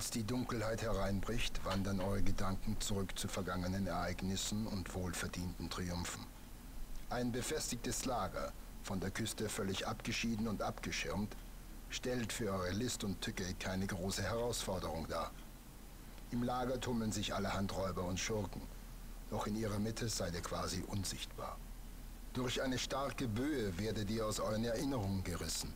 Als die Dunkelheit hereinbricht, wandern eure Gedanken zurück zu vergangenen Ereignissen und wohlverdienten Triumphen. Ein befestigtes Lager, von der Küste völlig abgeschieden und abgeschirmt, stellt für eure List und Tücke keine große Herausforderung dar. Im Lager tummeln sich allerhand Räuber und Schurken, doch in ihrer Mitte seid ihr quasi unsichtbar. Durch eine starke Böe werdet ihr aus euren Erinnerungen gerissen.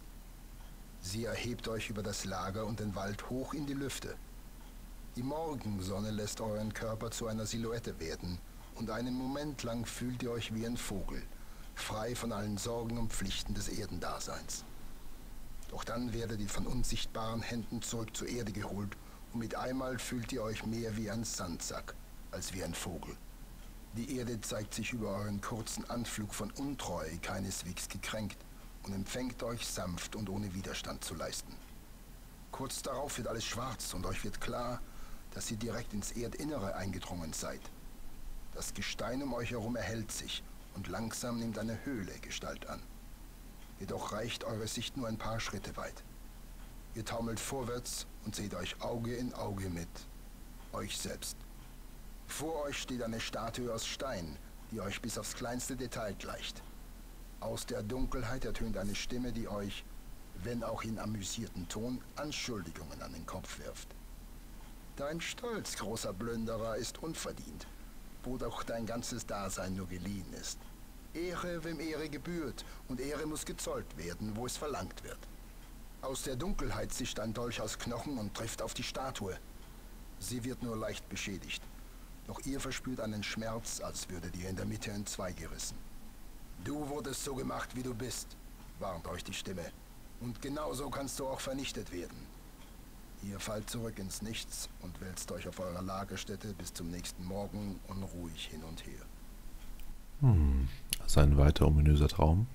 Sie erhebt euch über das Lager und den Wald hoch in die Lüfte. Die Morgensonne lässt euren Körper zu einer Silhouette werden und einen Moment lang fühlt ihr euch wie ein Vogel, frei von allen Sorgen und Pflichten des Erdendaseins. Doch dann werdet ihr von unsichtbaren Händen zurück zur Erde geholt und mit einmal fühlt ihr euch mehr wie ein Sandsack als wie ein Vogel. Die Erde zeigt sich über euren kurzen Anflug von Untreue keineswegs gekränkt und empfängt euch sanft und ohne Widerstand zu leisten. Kurz darauf wird alles schwarz und euch wird klar, dass ihr direkt ins Erdinnere eingedrungen seid. Das Gestein um euch herum erhellt sich und langsam nimmt eine Höhle Gestalt an. Jedoch reicht eure Sicht nur ein paar Schritte weit. Ihr taumelt vorwärts und seht euch Auge in Auge mit euch selbst. Vor euch steht eine Statue aus Stein, die euch bis aufs kleinste Detail gleicht. Aus der Dunkelheit ertönt eine Stimme, die euch, wenn auch in amüsierten Ton, Anschuldigungen an den Kopf wirft. Dein Stolz, großer Plünderer, ist unverdient, wo doch dein ganzes Dasein nur geliehen ist. Ehre, wem Ehre gebührt, und Ehre muss gezollt werden, wo es verlangt wird. Aus der Dunkelheit zischt ein Dolch aus Knochen und trifft auf die Statue. Sie wird nur leicht beschädigt, doch ihr verspürt einen Schmerz, als würdet ihr in der Mitte in zwei gerissen. Du wurdest so gemacht, wie du bist, warnt euch die Stimme. Und genauso kannst du auch vernichtet werden. Ihr fallt zurück ins Nichts und wälzt euch auf eurer Lagerstätte bis zum nächsten Morgen unruhig hin und her. Das ist ein weiter ominöser Traum.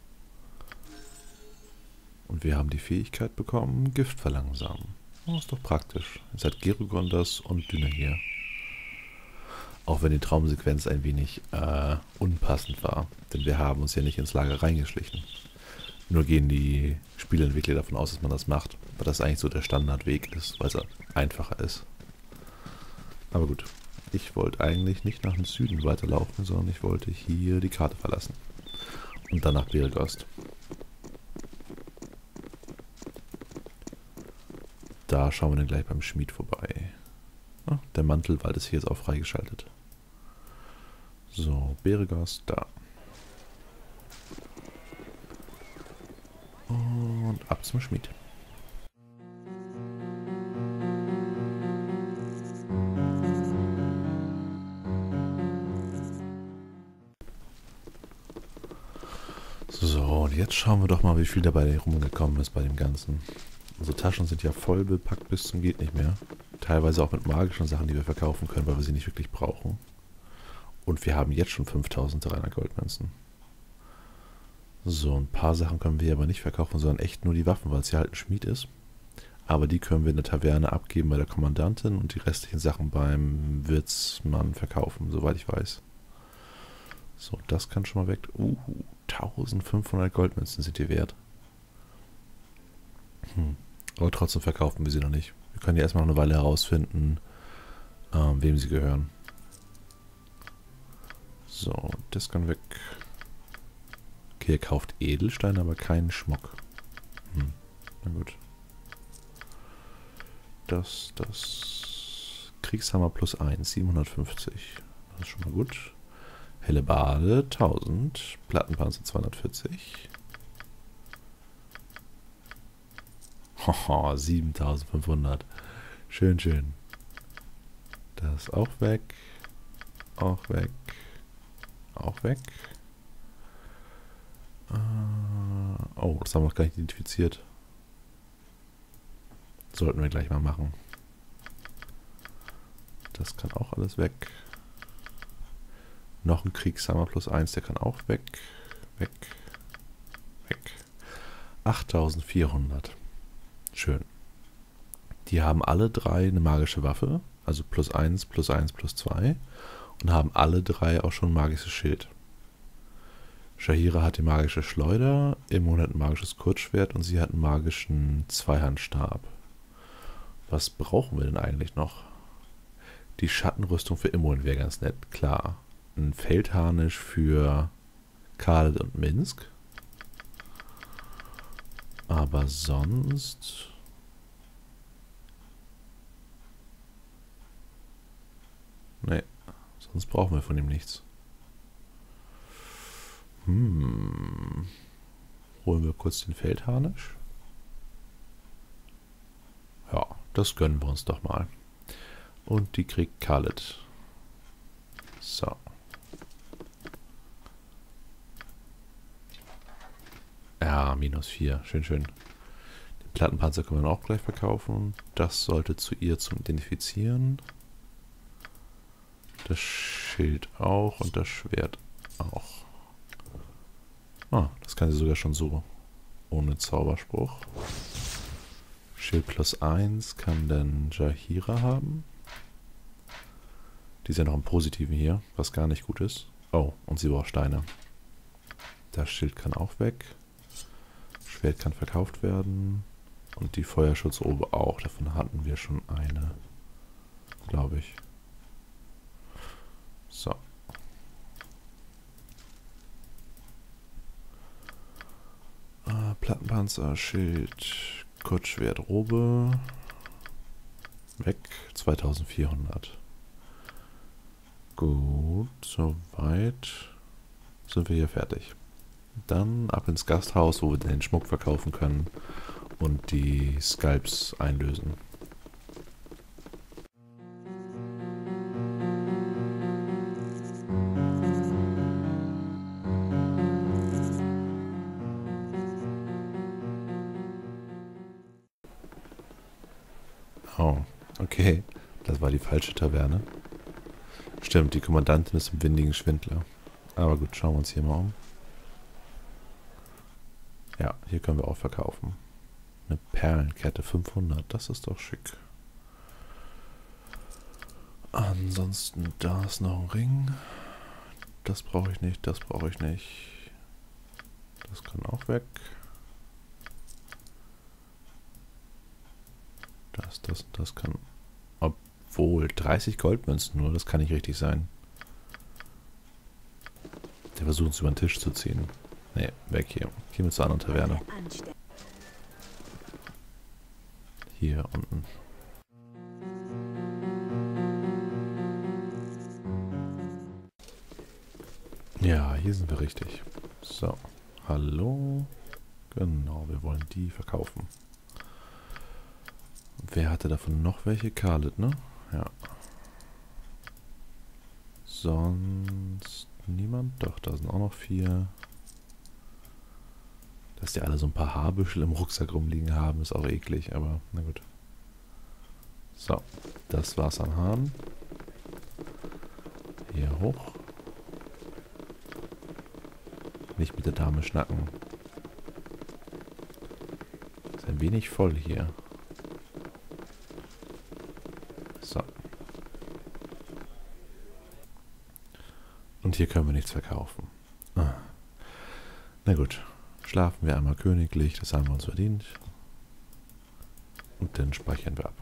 Und wir haben die Fähigkeit bekommen, Gift verlangsamen. Oh, ist doch praktisch. Ihr seid Gerugondas und Dünne hier. Auch wenn die Traumsequenz ein wenig unpassend war. Denn wir haben uns ja nicht ins Lager reingeschlichen. Nur gehen die Spieleentwickler davon aus, dass man das macht. Weil das eigentlich so der Standardweg ist, weil es einfacher ist. Aber gut. Ich wollte eigentlich nicht nach dem Süden weiterlaufen, sondern ich wollte hier die Karte verlassen. Und dann nach Beregost. Da schauen wir dann gleich beim Schmied vorbei. Ah, der Mantelwald ist hier jetzt auch freigeschaltet. So, Beregost, da. Und ab zum Schmied. So, und jetzt schauen wir doch mal, wie viel dabei rumgekommen ist bei dem Ganzen. Unsere Taschen sind ja voll bepackt bis zum geht nicht mehr. Teilweise auch mit magischen Sachen, die wir verkaufen können, weil wir sie nicht wirklich brauchen. Und wir haben jetzt schon 5300 Goldmünzen. So, ein paar Sachen können wir aber nicht verkaufen, sondern echt nur die Waffen, weil es ja halt ein Schmied ist. Aber die können wir in der Taverne abgeben bei der Kommandantin und die restlichen Sachen beim Wirtsmann verkaufen, soweit ich weiß. So, das kann schon mal weg. 1500 Goldmünzen sind die wert. Aber trotzdem verkaufen wir sie noch nicht. Wir können ja erstmal noch eine Weile herausfinden, wem sie gehören. So, das kann weg. Okay, er kauft Edelsteine, aber keinen Schmuck. Na gut. Das. Kriegshammer plus 1, 750. Das ist schon mal gut. Helle Bade, 1000. Plattenpanzer, 240. Haha, 7500. Schön, schön. Das auch weg. Auch weg. Auch weg. Oh, das haben wir noch gar nicht identifiziert. Sollten wir gleich mal machen. Das kann auch alles weg. Noch ein Kriegshammer plus 1, der kann auch weg. Weg. Weg. 8400. Schön. Die haben alle drei eine magische Waffe. Also plus 1, plus 1, plus 2. Und haben alle drei auch schon ein magisches Schild. Shahira hat die magische Schleuder, Immun hat ein magisches Kurzschwert und sie hat einen magischen Zweihandstab. Was brauchen wir denn eigentlich noch? Die Schattenrüstung für Immoen wäre ganz nett, klar. Ein Feldharnisch für Khaled und Minsk. Aber sonst... Nee, sonst brauchen wir von ihm nichts. Holen wir kurz den Feldharnisch? Ja, das gönnen wir uns doch mal. Und die kriegt Khaled. So. Ja, -4. Schön, schön. Den Plattenpanzer können wir auch gleich verkaufen. Das sollte zu ihr zum Identifizieren. Das Schild auch und das Schwert auch. Ah, das kann sie sogar schon so. Ohne Zauberspruch. Schild +1 kann dann Jaheira haben. Die ist ja noch im Positiven hier, was gar nicht gut ist. Oh, und sie braucht Steine. Das Schild kann auch weg. Schwert kann verkauft werden. Und die Feuerschutzrobe auch. Davon hatten wir schon eine. Glaube ich. So. Plattenpanzer, Schild, Kurzschwert, Robe. Weg. 2400. Gut, soweit sind wir hier fertig. Dann ab ins Gasthaus, wo wir den Schmuck verkaufen können und die Skalps einlösen. Oh, okay. Das war die falsche Taverne. Stimmt, die Kommandantin ist im windigen Schwindler. Aber gut, schauen wir uns hier mal um. Ja, hier können wir auch verkaufen. Eine Perlenkette 500, das ist doch schick. Ansonsten, da ist noch ein Ring. Das brauche ich nicht, das brauche ich nicht. Das kann auch weg. Das und das kann... Obwohl, 30 Goldmünzen nur, das kann nicht richtig sein. Der versucht uns über den Tisch zu ziehen. Ne, weg hier. Gehen wir zur anderen Taverne. Hier unten. Ja, hier sind wir richtig. So, hallo. Genau, wir wollen die verkaufen. Wer hatte davon noch welche? Khaled, ne? Ja. Sonst niemand? Doch, da sind auch noch 4. Dass die alle so ein paar Haarbüschel im Rucksack rumliegen haben, ist auch eklig, aber na gut. So, das war's an Haaren. Hier hoch. Nicht mit der Dame schnacken. Ist ein wenig voll hier. So. Und hier können wir nichts verkaufen. Ah. Na gut. Schlafen wir einmal königlich, das haben wir uns verdient. Und dann speichern wir ab.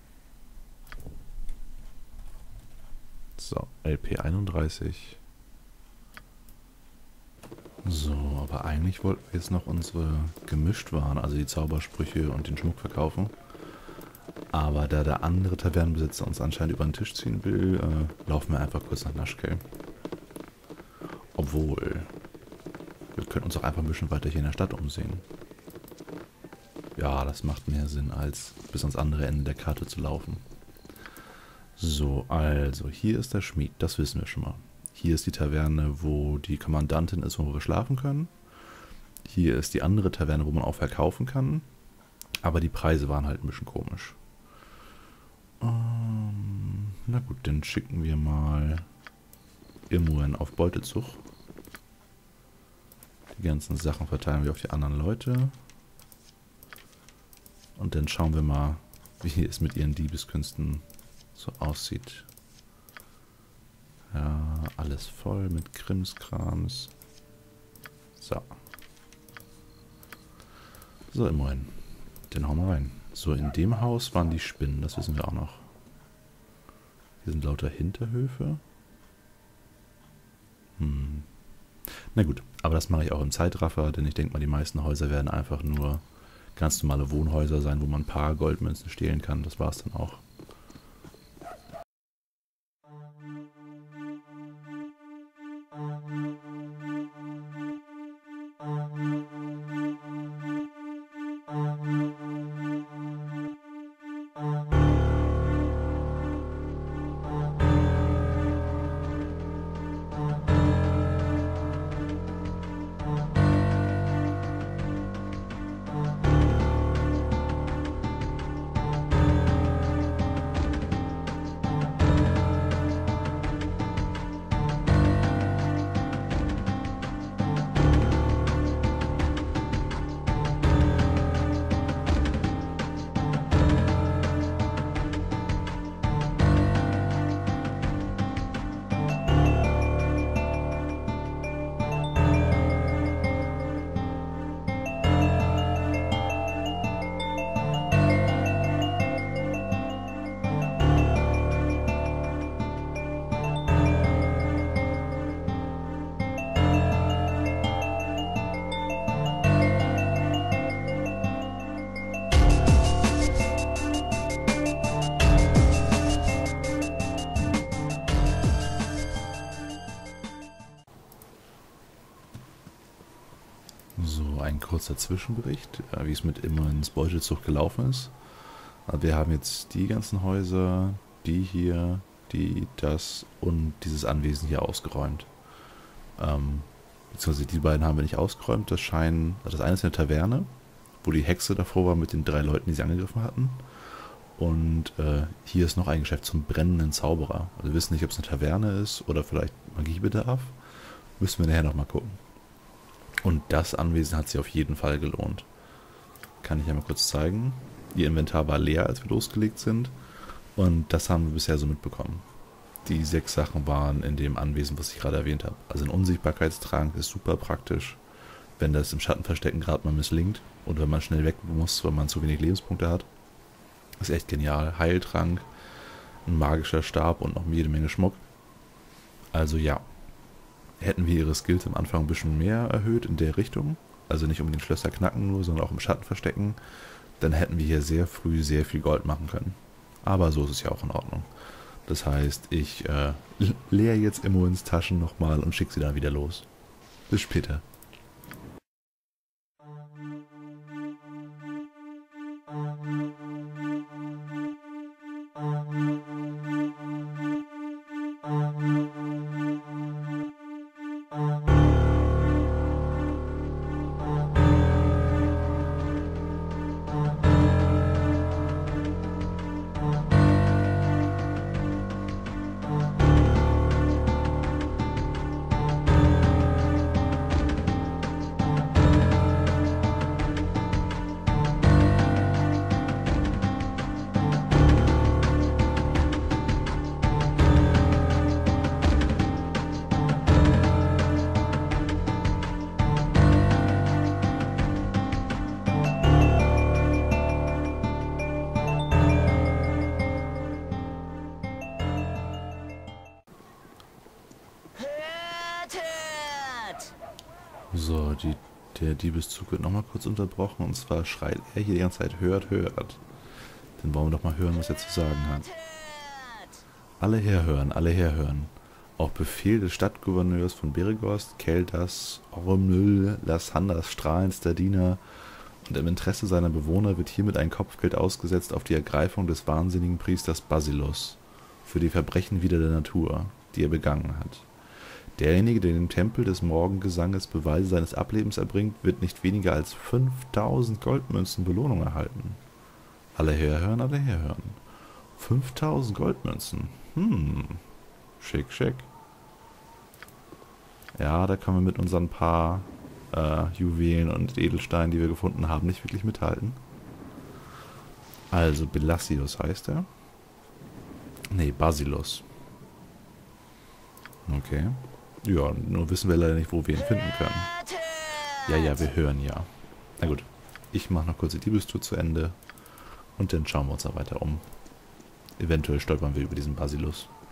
So, LP 31. So, aber eigentlich wollten wir jetzt noch unsere Gemischtwaren, also die Zaubersprüche und den Schmuck verkaufen. Aber da der andere Tavernenbesitzer uns anscheinend über den Tisch ziehen will, laufen wir einfach kurz nach Nashkel. Obwohl, wir können uns auch einfach ein bisschen weiter hier in der Stadt umsehen. Ja, das macht mehr Sinn, als bis ans andere Ende der Karte zu laufen. So, also, hier ist der Schmied, das wissen wir schon mal. Hier ist die Taverne, wo die Kommandantin ist, wo wir schlafen können. Hier ist die andere Taverne, wo man auch verkaufen kann. Aber die Preise waren halt ein bisschen komisch. Na gut, dann schicken wir mal Immoen auf Beutezug. Die ganzen Sachen verteilen wir auf die anderen Leute. Und dann schauen wir mal, wie es mit ihren Diebeskünsten so aussieht. Ja, alles voll mit Krimskrams. So. So, Immoen. Den hauen wir rein. So, in dem Haus waren die Spinnen, das wissen wir auch noch. Hier sind lauter Hinterhöfe. Na gut, aber das mache ich auch im Zeitraffer, denn ich denke mal, die meisten Häuser werden einfach nur ganz normale Wohnhäuser sein, wo man ein paar Goldmünzen stehlen kann. Das war es dann auch. So, ein kurzer Zwischenbericht, wie es mit Immerins Beutelzucht gelaufen ist. Wir haben jetzt die ganzen Häuser, die hier, das und dieses Anwesen hier ausgeräumt. Beziehungsweise die beiden haben wir nicht ausgeräumt. Das scheinen, also das eine ist eine Taverne, wo die Hexe davor war mit den 3 Leuten, die sie angegriffen hatten. Und hier ist noch ein Geschäft zum brennenden Zauberer. Also wir wissen nicht, ob es eine Taverne ist oder vielleicht Magiebedarf. Müssen wir nachher nochmal gucken. Und das Anwesen hat sich auf jeden Fall gelohnt. Kann ich ja mal kurz zeigen. Ihr Inventar war leer, als wir losgelegt sind. Und das haben wir bisher so mitbekommen. Die 6 Sachen waren in dem Anwesen, was ich gerade erwähnt habe. Also ein Unsichtbarkeitstrank ist super praktisch, wenn das im Schattenverstecken gerade mal misslingt. Und wenn man schnell weg muss, weil man zu wenig Lebenspunkte hat. Ist echt genial. Heiltrank, ein magischer Stab und noch jede Menge Schmuck. Also ja. Hätten wir ihre Skills am Anfang ein bisschen mehr erhöht in der Richtung, also nicht unbedingt Schlösser knacken nur, sondern auch im Schatten verstecken, dann hätten wir hier sehr früh sehr viel Gold machen können. Aber so ist es ja auch in Ordnung. Das heißt, ich leere jetzt Immerins Taschen nochmal und schicke sie dann wieder los. Bis später. So, der Diebeszug wird nochmal kurz unterbrochen und zwar schreit er hier die ganze Zeit, hört, hört. Dann wollen wir doch mal hören, was er zu sagen hat. Alle herhören, alle herhören. Auf Befehl des Stadtgouverneurs von Beregost, Keldas, Ormyl, Lasanders strahlendster Diener und im Interesse seiner Bewohner wird hiermit ein Kopfgeld ausgesetzt auf die Ergreifung des wahnsinnigen Priesters Basilos für die Verbrechen wider der Natur, die er begangen hat. Derjenige, der im Tempel des Morgengesanges Beweise seines Ablebens erbringt, wird nicht weniger als 5000 Goldmünzen Belohnung erhalten. Alle herhören, alle herhören. 5000 Goldmünzen. Schick, schick. Ja, da können wir mit unseren paar Juwelen und Edelsteinen, die wir gefunden haben, nicht wirklich mithalten. Also, Belasios heißt er. Nee, Basilos. Okay. Ja, nur wissen wir leider nicht, wo wir ihn finden können. Ja, wir hören ja. Na gut. Ich mache noch kurz die Diebestour zu Ende. Und dann schauen wir uns da weiter um. Eventuell stolpern wir über diesen Basilus.